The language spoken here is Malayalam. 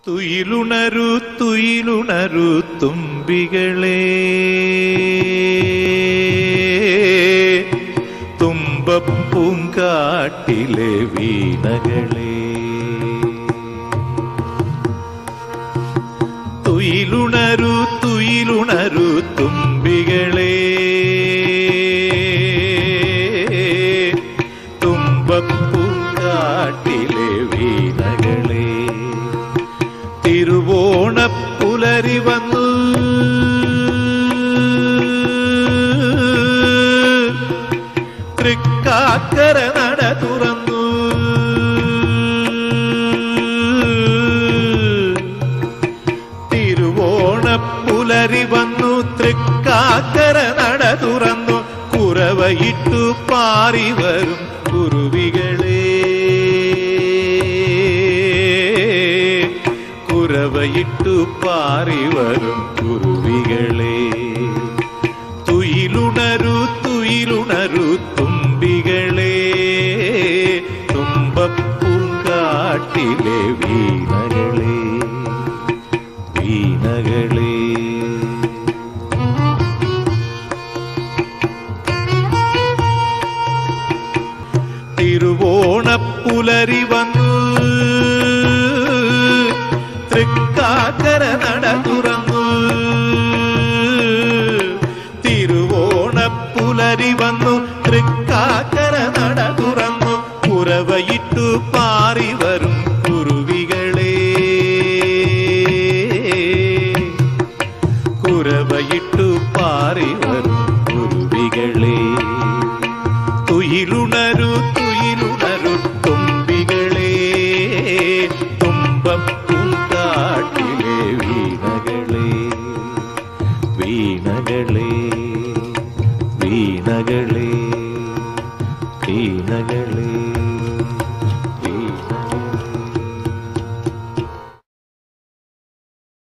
തുയിലുണരു തുയിലുണരു തുമ്പികളെ, തുമ്പപ്പൂങ്കാട്ടിലെ വീണകളെ. തുയിലുണരു തുയിലുണരു തുമ്പികളെ, തുമ്പപ്പൂങ്കാട്ടിലെ വീണകളെ. തിരുവോണപ്പുലരി വന്നു, തൃക്കാക്കര നട തുറന്നു. തിരുവോണപ്പുലരി വന്നു, തൃക്കാക്കര നട തുറന്നു. കുരവയിട്ടു പാറി വരും കുരുവികളെ, കുരവയിട്ടു പാറി വരും കുരുവികളെ. തുയിലുണരു തുയിലുണരു തുമ്പികളെ, തുമ്പപ്പൂങ്കാട്ടിലെ വീണകളെ, വീണകളെ. തിരുവോണപ്പുലരി വന്നു, തൃക്കാക്കര നട തുറന്നു. തിരുവോണപ്പുലരി വന്നു, തൃക്കാക്കര നട തുറന്നു. കുരവയിട്ടു പാറി വരും കുരുവികളെ, കുരവയിട്ടു പാറി വരും കുരുവികളെ. തുയിലുണരു തുയിലുണരു തുമ്പികളെ, തുമ്പപ്പൂങ്കാട്ടിലെ വീണകളെ, വീണകളെ, വീണകളെ, വീണകളെ.